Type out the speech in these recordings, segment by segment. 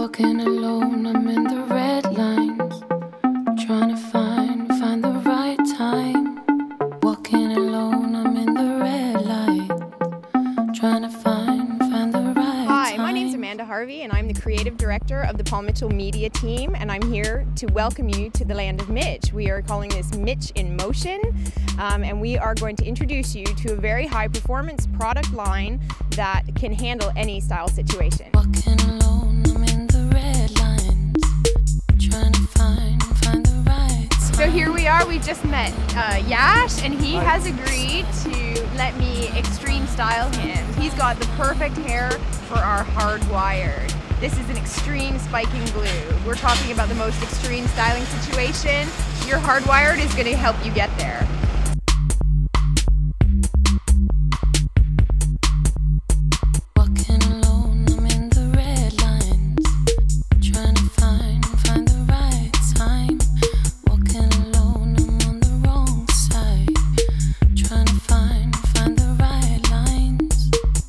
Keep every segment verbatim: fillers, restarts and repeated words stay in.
Walking alone, I'm in the red lines, trying to find, find the right time. Walking alone, I'm in the red light, trying to find, find the right time. Hi, my name's Harvey, and I'm the creative director of the Paul Mitchell media team, and I'm here to welcome you to the land of Mitch. We are calling this Mitch in Motion, um, and we are going to introduce you to a very high performance product line that can handle any style situation. Walking alone, I'm in the red lines, trying to find, find the right time. So here we are, we just met uh, Yash, and he has agreed to let me extreme style him. He's got the perfect hair for our Hardwired. This is an extreme spiking blue. We're talking about the most extreme styling situation. Your Hardwired is going to help you get there. Walking alone, I'm in the red lines, trying to find, find the right time. Walking alone, I'm on the wrong side, trying to find, find the right lines.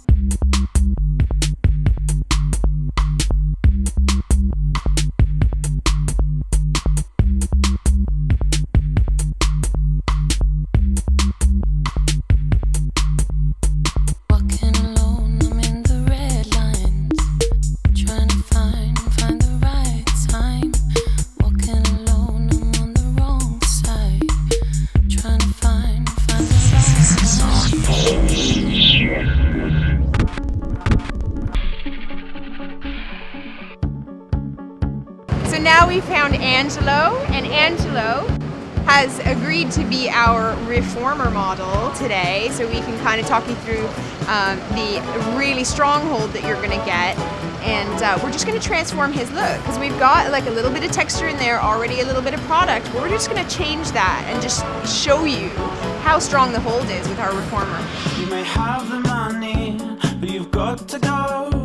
Walking alone, I'm in the red lines, trying to find, find the right time. Walking alone, I'm on the wrong side, trying to find, find the right time. So now we found Angelo, and Angelo has agreed to be our reformer model today, so we can kind of talk you through um, the really strong hold that you're going to get, and uh, we're just going to transform his look because we've got like a little bit of texture in there already, a little bit of product, but we're just going to change that and just show you how strong the hold is with our reformer. You may have the money, but you've got to go.